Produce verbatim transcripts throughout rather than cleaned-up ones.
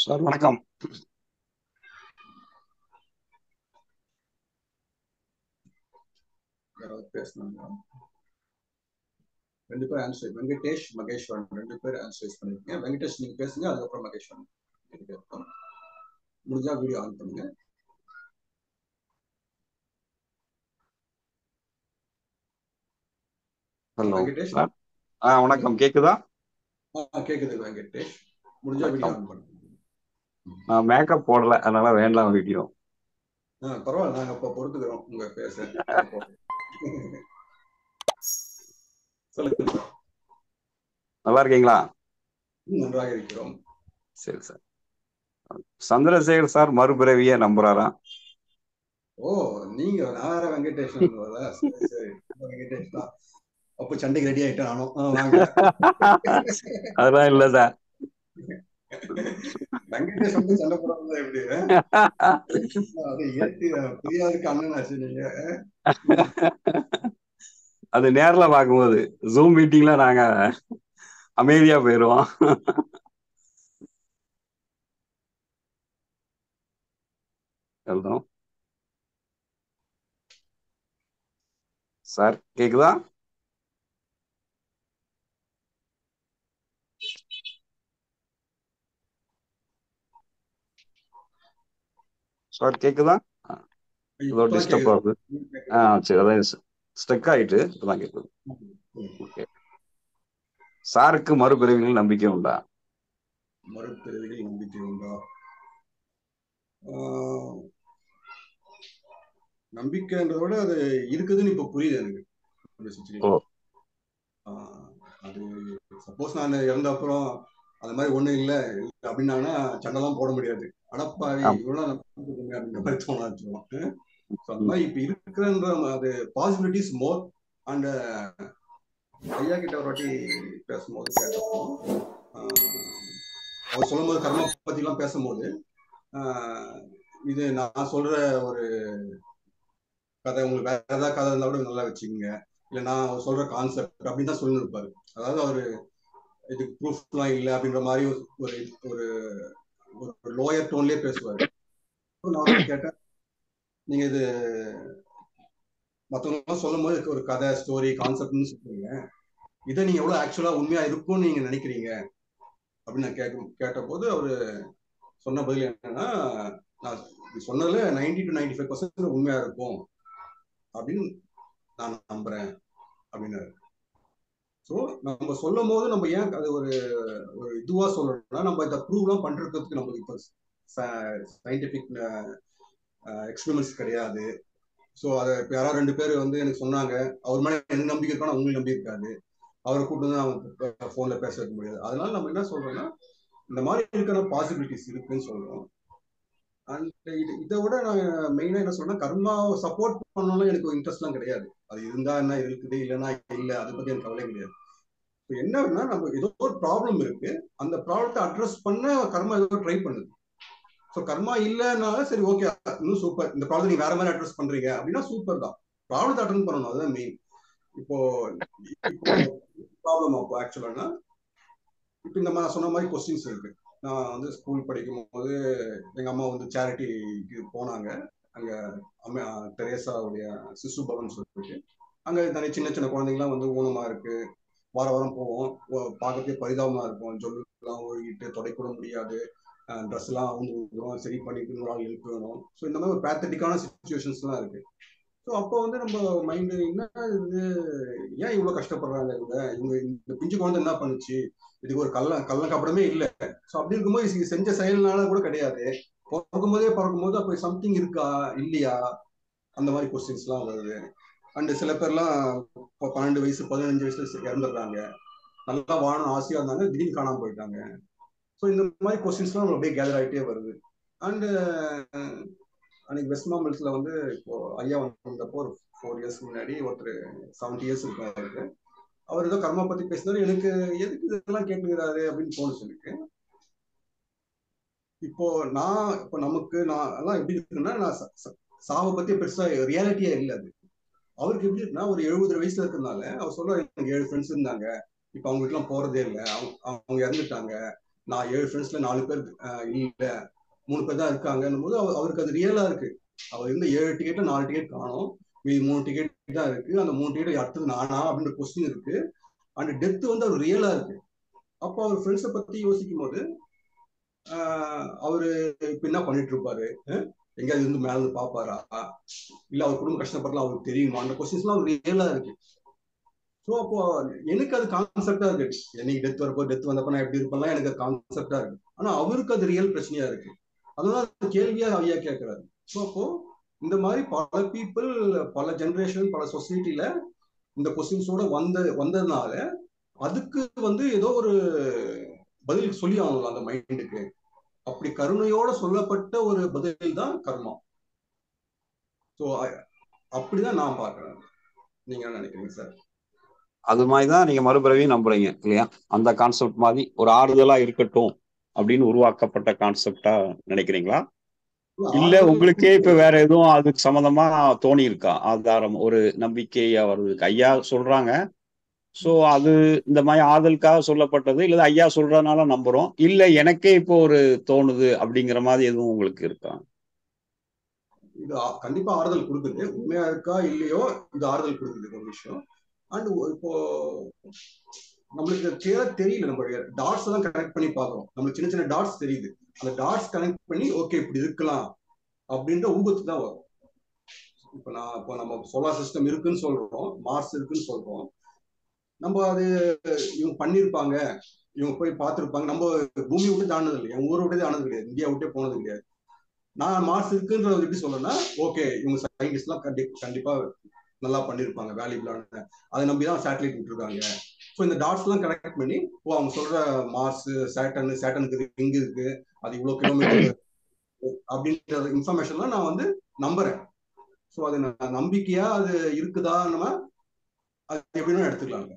Sir வணக்கம். யாராவது பேசணுங்களா? ரெண்டு பேரும் ஆன்சர், வெங்கடேஷ் மகேஸ்வரன் ரெண்டு பேரும் ஆன்சர் பண்ணிருக்கீங்க. வெங்கடேஷ் நீங்க பேசுங்க, அதுக்கப்புறம் மகேஸ்வரன் கேட்போம். முடிஞ்சா வீடியோ ஆன் பண்ணுங்க. ஹலோ வெங்கடேஷ். சார். ஆ வணக்கம், கேக்குதா? கேக்குது வெங்கடேஷ். முடிஞ்சா வீடியோ ஆன் பண்ணுங்க. நான் மேக்கப் போடல, அதனால வேண்டாம் வீடியோ. பரவாயில்ல, நாங்க இப்ப பொறுத்துக்கிறோம் உங்க பேச. சொல்லுங்க. நல்லா இருக்கீங்களா? நன்றாக இருக்கிறோம். சரி சார். சந்திரசேகர் சார் மறுபிறவிய நம்புறாரா? ஓ, நீங்க நான் வெங்கடேஷ் சரி சரி வெங்கடேஷ் தான். அப்ப சண்டைக்கு ரெடி ஆயிட்டேன் நானும். வாங்க. அதெல்லாம் இல்ல சார். வெங்கடேஷ் வந்து சண்டை போடுறது எப்படி? அது ஏத்தி பிரியாருக்கு அண்ணன் ஆச்சு நீங்க. அது நேர்ல பார்க்கும்போது, ஜூம் மீட்டிங்ல நாங்க அமைதியா போயிருவோம். சார் கேக்குதா? சார் கேக்குதா? ஏதோ டிஸ்டர்ப் ஆகுது. ஆ சரி, அதான் ஸ்டக் ஆயிட்டு இப்பதான் கேக்குது. ஓகே. சாருக்கு மறுபிறவிகள் நம்பிக்கை உண்டா? மறுபிறவிகள் நம்பிக்கை உண்டா? நம்பிக்கைன்றதோட அது இருக்குதுன்னு இப்ப புரியுது எனக்கு. அது சப்போஸ் நான் இறந்த அப்புறம் அது மாதிரி ஒண்ணும் இல்லை அப்படின்னாங்கன்னா சண்டைலாம் போட முடியாது. அடப்பாவி இவ்வளவு அப்படின்ற மாதிரி தோண ஆரம்பிச்சிடும். அந்த மாதிரி இப்ப இருக்கிறன்ற அது பாசிபிலிட்டிஸ் மோர். அண்ட் ஐயா கிட்ட ஒரு வாட்டி பேசும்போது கேட்டப்போ அவர் சொல்லும் போது கர்மா பத்தி எல்லாம் பேசும்போது இது நான் சொல்ற ஒரு கதை உங்களுக்கு வேற ஏதாவது கதை இருந்தா கூட நல்லா வச்சுக்கோங்க, இல்லை நான் அவர் சொல்ற கான்செப்ட் அப்படின்னு தான் சொல்லி இருப்பாரு. அதாவது அவரு இதுக்கு ப்ரூஃப்லாம் இல்லை அப்படின்ற மாதிரி ஒரு ஒரு ஒரு லோயர் டோன்லயே பேசுவாரு. நான் கேட்டேன், நீங்க இது மற்றவங்க சொல்லும் போது ஒரு கதை ஸ்டோரி கான்செப்ட்னு சொல்றீங்க, இதை நீங்க எவ்வளவு ஆக்சுவலா உண்மையா இருக்கும்னு நீங்க நினைக்கிறீங்க அப்படின்னு நான் கேட்க கேட்ட போது அவரு சொன்ன பதில் என்னன்னா, நான் சொன்னதுல ninety two ninety five percent உண்மையா இருக்கும் அப்படின்னு நான் நம்புறேன் அப்படின்னாரு. ஸோ நம்ம சொல்லும் போது நம்ம ஏன் அது ஒரு ஒரு இதுவா சொல்லணும்னா, நம்ம இதை ப்ரூவ்லாம் பண்றதுக்கு நமக்கு இப்போ சயின்டிபிக் எக்ஸ்பெரிமெண்ட்ஸ் கிடையாது. ஸோ அதை இப்போ யாராவது ரெண்டு பேர் வந்து எனக்கு சொன்னாங்க, அவர் மேலே எனக்கு நம்பிக்கை இருக்கான்னு அவங்களுக்கு நம்பி இருக்காது, அவரை கூட்டு வந்து அவங்க ஃபோன்ல பேச வைக்க முடியாது. அதனால நம்ம என்ன சொல்றோம்னா, இந்த மாதிரி இருக்கிற பாசிபிலிட்டிஸ் இருக்குன்னு சொல்றோம். அண்ட் இது இதை விட நான் மெயினா என்ன சொல்றேன்னா, கர்மாவை சப்போர்ட் பண்ணணும்னு எனக்கு இன்ட்ரெஸ்ட்லாம் கிடையாது. அது இருந்தா என்ன இருக்குது, இல்லைன்னா இல்லை, அதை பத்தி எனக்கு கவலை கிடையாது. இப்போ என்னன்னா, நம்ம ஏதோ ஒரு ப்ராப்ளம் இருக்கு, அந்த ப்ராப்ளத்தை அட்ரஸ் பண்ண கர்மா ஏதோ ட்ரை பண்ணுது. ஸோ கர்மா இல்லைன்னாலும் சரி, ஓகே, இன்னும் சூப்பர், இந்த ப்ராப்ளம் நீங்க வேற மாதிரி அட்ரஸ் பண்றீங்க அப்படின்னா சூப்பர் தான். ப்ராப்ளத்தை அட்டன் பண்ணணும், அதுதான் மெயின். இப்போ இப்போ ப்ராப்ளம் அப்போ ஆக்சுவலானா இப்போ இந்த மாதிரி சொன்ன மாதிரி கொஸ்டின்ஸ் இருக்கு. நான் வந்து ஸ்கூல் படிக்கும் போது எங்க அம்மா வந்து சேரிட்டிக்கு போனாங்க. அங்க அம்மா தெரேசாவுடைய சிசு பவன் சொல்லிட்டு அங்க தனி சின்ன சின்ன குழந்தைங்கலாம் வந்து ஊனமா இருக்கு. வார வாரம் போவோம், பார்க்கறதே பரிதாபமா இருக்கும். ஜொல்லாம் ஒழுகிட்டு தொடக்கூட முடியாது, ட்ரெஸ் எல்லாம் அவங்க சரி பண்ணிட்டு ஒரு ஆள் ஹெல்ப் வேணும். ஸோ இந்த மாதிரி ஒரு பேத்தட்டிக்கான சுச்சுவேஷன்ஸ்லாம் இருக்கு. ஸோ அப்போ வந்து நம்ம மைண்டு என்ன இது, ஏன் இவ்வளவு கஷ்டப்படுறாங்க இவங்க, இவங்க இந்த பிஞ்சு குழந்தை என்ன பண்ணுச்சு, இதுக்கு ஒரு கள்ள கள்ள கப்படமே இல்லை. ஸோ அப்படி இருக்கும்போது செஞ்ச செயல்னால கூட கிடையாது, பிறக்கும் போதே பிறக்கும் போது அப்போ சம்திங் இருக்கா இல்லையா, அந்த மாதிரி கொஸ்டின்ஸ் எல்லாம் வருது. அண்ட் சில பேர்லாம் பன்னெண்டு வயசு பதினஞ்சு வயசுல இறந்துடுறாங்க, நல்லா வாழணும் ஆசையா இருந்தாங்க, திடீர்னு காணாம போயிட்டாங்க. ஸோ இந்த மாதிரி கொஸ்டின்ஸ்லாம் நம்ம அப்படியே கேதர் ஆகிட்டே வருது. அண்டு அன்னைக்கு வெஸ்ட் மாம்பலத்துல வந்து இப்போ ஐயா வந்தப்போ ஒரு ஃபோர் இயர்ஸ் முன்னாடி ஒருத்தர் செவன்டி இயர்ஸ் இருக்கும் அவருக்கு, அவர் ஏதோ கர்மா பத்தி பேசினாரு. எனக்கு எதுக்கு இதெல்லாம் கேட்டுக்கிறாரு அப்படின்னு தோணுச்சு எனக்கு. இப்போ நான் இப்போ நமக்கு நான் எல்லாம் எப்படி இருக்குன்னா, நான் சாவை பத்தி பெருசா ரியாலிட்டியே இல்லை. அது அவருக்கு எப்படி இருக்குன்னா, ஒரு எழுபது வயசுல இருக்கிறதுனால அவர் சொல்றாரு, எனக்கு ஏழு ஃப்ரெண்ட்ஸ் இருந்தாங்க, இப்போ அவங்க வீட்டுலாம் போறதே இல்லை, அவங்க அவங்க இறந்துட்டாங்க, நான் ஏழு ஃப்ரெண்ட்ஸ்ல நாலு பேர் இல்ல மூணு பேர் தான் இருக்காங்கன்னும் போது அவருக்கு அது ரியலா இருக்கு. அவர் இருந்த ஏழு டிக்கெட்ல நாலு டிக்கெட் காணும், மீதி மூணு டிக்கெட் தான் இருக்கு. அந்த மூணு டிக்கெட் அடுத்தது நானா அப்படின்ற கொஸ்டின் இருக்கு. அண்ட் டெத் வந்து அவர் ரியலா இருக்கு. அப்போ அவர் ஃப்ரெண்ட்ஸை பத்தி யோசிக்கும் போது அவரு இப்ப என்ன பண்ணிட்டு இருப்பாரு, எங்கேயாவது இருந்து மேல இருந்து பாப்பாரா, இல்ல அவர் குடும்ப கஷ்டப்படலாம் அவருக்கு தெரியுமா, அந்த கொஸ்டின்ஸ் எல்லாம் ரியலா இருக்கு. ஸோ அப்போ எனக்கு அது கான்செப்டா இருக்கு. என்னைக்கு டெத் வரப்போ டெத் வந்தப்ப நான் எப்படி இருப்பேன்லாம் எனக்கு கான்செப்டா இருக்கு. ஆனா அவருக்கு அது ரியல் பிரச்சனையா இருக்கு. அதுதான் கேள்வியா ஐயா கேட்கிறாரு. ஸோ அப்போ இந்த மாதிரி பல பீப்புள், பல ஜெனரேஷன், பல சொசைட்டில இந்த கொஸ்டின்ஸோட வந்த வந்ததுனால அதுக்கு வந்து ஏதோ ஒரு பதில் சொல்லி ஆகணும் அந்த மைண்டுக்கு. அப்படி கருணையோட சொல்லப்பட்ட ஒரு பதில் தான் கர்மா. ஸோ அப்படிதான் நான் பார்க்கிறேன். நீங்க என்ன நினைக்கிறீங்க சார்? அது மாதிரிதான் நீங்க மறுபிறவியும் நம்புறீங்க இல்லையா? அந்த கான்செப்ட் மாதிரி ஒரு ஆறுதலா இருக்கட்டும் அப்படின்னு உருவாக்கப்பட்ட கான்செப்டா நினைக்கிறீங்களா? இல்ல உங்களுக்கே இப்ப வேற எதுவும் அதுக்கு சம்பந்தமா தோணி இருக்கா? ஆதாரம், ஒரு நம்பிக்கையா வருது? ஐயா சொல்றாங்க, சோ அது இந்த மாதிரி ஆறுதலுக்காக சொல்லப்பட்டது, இல்ல ஐயா சொல்றதுனால நம்புறோம், இல்ல எனக்கே இப்போ ஒரு தோணுது அப்படிங்கிற மாதிரி எதுவும் உங்களுக்கு இருக்கா? இது கண்டிப்பா ஆறுதல் கொடுக்குது. உண்மையா இருக்கா இல்லையோ இது ஆறுதல் கொடுக்குது ஒரு விஷயம். அண்ட் இப்போ நம்மளுக்கு கிளியரா தெரியல, நம்ம டாட்ஸ் எல்லாம் கனெக்ட் பண்ணி பார்க்கிறோம், நம்மளுக்கு சின்ன சின்ன டாட்ஸ் தெரியுது. அந்த டாட்ஸ் கனெக்ட் பண்ணி ஓகே இப்படி இருக்கலாம் அப்படின்ற ஊகத்து தான் வரும். இப்ப நான் இப்போ நம்ம சோலார் சிஸ்டம் இருக்குன்னு சொல்றோம், மார்ஸ் இருக்குன்னு சொல்றோம். நம்ம அது இவங்க பண்ணிருப்பாங்க, இவங்க போய் பார்த்துருப்பாங்க. நம்ம பூமி விட்டு தாண்டது இல்லை, என் ஊரை விட்டே ஆனது கிடையாது, இந்தியா விட்டே போனது கிடையாது. நான் மார்ஸ் இருக்குன்றது எப்படி சொல்லணும்னா, ஓகே இவங்க சயின்டிஸ்ட் எல்லாம் கண்டி கண்டிப்பா நல்லா பண்ணிருப்பாங்க, வேல்யூபிளான, அதை நம்பிதான் சேட்டலைட் விட்டுருக்காங்க. ஸோ இந்த டாட்ஸ் எல்லாம் கனெக்ட் பண்ணி ஓ அவங்க சொல்ற மார்ஸ், சேட்டன், சேட்டனுக்கு ரிங் இருக்கு, அது இவ்வளவு கிலோமீட்டர் அப்படின்ற இன்ஃபர்மேஷன்லாம் நான் வந்து நம்புறேன். ஸோ அது நம்பிக்கையா அது இருக்குதா, நம்ம அது எப்படின்னு எடுத்துக்கலாங்க.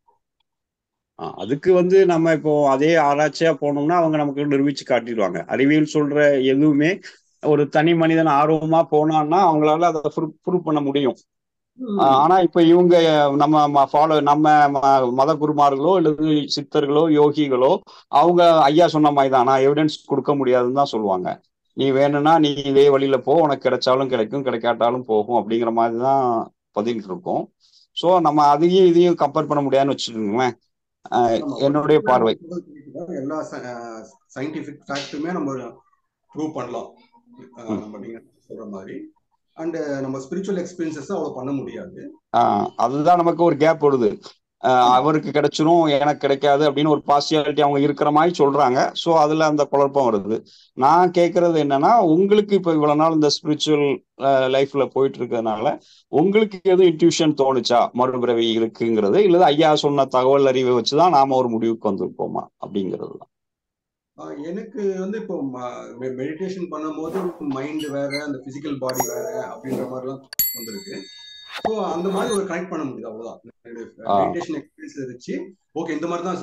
அதுக்கு வந்து நம்ம இப்போ அதே ஆராய்ச்சியா போனோம்னா அவங்க நமக்கு நிரூபிச்சு காட்டிடுவாங்க. அறிவியல் சொல்ற எதுவுமே ஒரு தனி மனிதன் ஆர்வமா போனான்னா அவங்களால அதை ப்ரூவ் பண்ண முடியும். ஆனா இப்ப இவங்க நம்ம ஃபாலோ நம்ம மத குருமார்களோ அல்லது சித்தர்களோ யோகிகளோ அவங்க ஐயா சொன்ன மாதிரி தான் நான் எவிடன்ஸ் கொடுக்க முடியாதுன்னு தான் சொல்லுவாங்க. நீ வேணும்னா நீ இதே வழியில போ, உனக்கு கிடைச்சாலும் கிடைக்கும், கிடைக்காட்டாலும் போகும் அப்படிங்கிற மாதிரி தான் பதில் இருக்கும். ஸோ நம்ம அதையும் இதையும் கம்பேர் பண்ண முடியாதுன்னு வச்சுக்கோங்களேன், என்னுடைய பார்வை. எல்லா சயின்டிபிக் ஃபேக்ட்டுமே நம்ம ப்ரூவ் பண்ணலாம் நம்ம நீங்க சொல்ற மாதிரி. அண்ட் நம்ம ஸ்பிரிச்சுவல் எக்ஸ்பீரியன்சஸ் அவ்வளவு பண்ண முடியாது. அதுதான் நமக்கு ஒரு கேப் வருது. அவருக்கு கிடைச்சிரும் எனக்கு கிடைக்காது அப்படின்னு ஒரு பார்சியாலிட்டி அவங்க இருக்கிற மாதிரி சொல்றாங்க. ஸோ அதுல அந்த குழப்பம் வருது. நான் கேட்கறது என்னன்னா, உங்களுக்கு இப்ப இவ்வளவு நாள் இந்த ஸ்பிரிச்சுவல் லைஃப்ல போயிட்டு இருக்கிறதுனால உங்களுக்கு எதுவும் இன்ட்யூஷன் தோணுச்சா மறுபிறவி இருக்குங்கிறது, இல்லது ஐயா சொன்ன தகவல் அறிவை வச்சுதான் நாம ஒரு முடிவுக்கு வந்திருப்போமா அப்படிங்கிறது தான். எனக்கு வந்து இப்போ மெடிடேஷன் பண்ணும்போது மைண்ட் வேற, அந்த பிசிக்கல் பாடி வேற அப்படின்ற மாதிரிலாம் வந்திருக்கு. ஸோ அந்த மாதிரி ஒரு கனெக்ட் பண்ண முடியுது, அவ்வளவுதான். மெடிடேஷன் எக்ஸ்பீரியன்ஸ் இருந்துச்சு, ஓகே இந்த மாதிரி தான்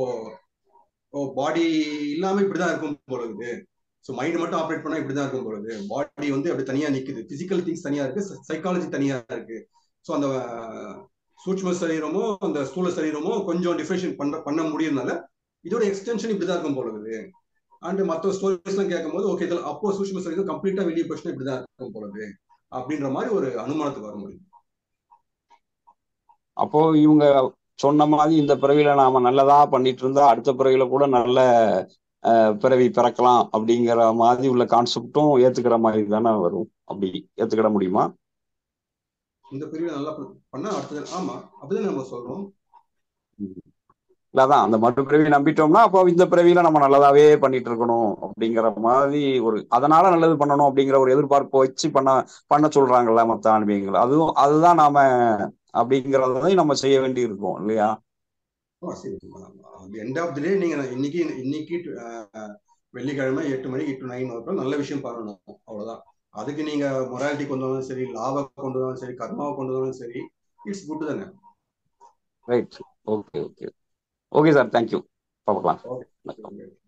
இப்போ பாடி இல்லாம இப்படிதான் இருக்கும் பொழுது, ஸோ மைண்ட் மட்டும் ஆப்ரேட் பண்ணா இப்படிதான் இருக்கும் பொழுது, பாடி வந்து அப்படி தனியா நிக்குது, பிசிக்கல் திங்ஸ் தனியா இருக்கு, சைக்காலஜி தனியா இருக்கு. ஸோ அந்த சூட்ச்ம சரீரமோ அந்த ஸ்தூல சரீரமோ கொஞ்சம் டிஃபரன்ஷியேட் பண்ண பண்ண முடியுதுனால இதோட எக்ஸ்டென்ஷன் இப்படிதான் இருக்கும் பொழுது. அண்ட் மற்ற ஸ்டோரிஸ் எல்லாம் கேட்கும் போது ஓகே இதில் அப்போ சூட்ச்ம சரீரம் கம்ப்ளீட்டா வெளியே போச்சுன்னா இப்படிதான் இருக்கும் பொழுது அப்படின்ற மாதிரி ஒரு அனுமானத்துக்கு வர முடியும். அப்போ இவங்க சொன்ன மாதிரி இந்த பிறவியில நாம நல்லதா பண்ணிட்டு இருந்தா அடுத்த பிறவியில கூட நல்ல பிறவி பிறக்கலாம் அப்படிங்கிற மாதிரி உள்ள கான்செப்டும் ஏத்துக்கிற மாதிரி தானே வரும். அப்படி ஏத்துக்கிட முடியுமா? இந்த பிரிவில் நல்லா பண்ணா அடுத்தது ஆமா அப்படிதான் நம்ம சொல்றோம். இல்லதான் அந்த மறு பிறவி நம்பிட்டோம்னா அப்போ இந்த பிறவியில நம்ம நல்லதாவே பண்ணிட்டு இருக்கணும் அப்படிங்கிற மாதிரி ஒரு, அதனால நல்லது பண்ணணும் அப்படிங்கிற ஒரு எதிர்பார்ப்பு வச்சு பண்ண பண்ண சொல்றாங்கல்ல மற்ற ஆன்மீகங்கள், அதுவும் அதுதான் நாம அப்படிங்கறதையும் நம்ம செய்ய வேண்டி இருக்கும் இல்லையா? எண்ட் ஆஃப் தி டே நீங்க இன்னைக்கு இன்னைக்கு வெள்ளிக்கிழமை எட்டு மணிக்கு எட்டு நைன் வரைக்கும் நல்ல விஷயம் பண்ணணும், அவ்வளவுதான். அதுக்கு நீங்க மொராலிட்டி கொண்டு வந்தாலும் சரி, லாப கொண்டு வந்தாலும் சரி, கர்மாவை கொண்டு வந்தாலும் சரி, இட்ஸ் குட் தானே. Right. Okay okay okay sir, thank you. பார்க்கலாம்.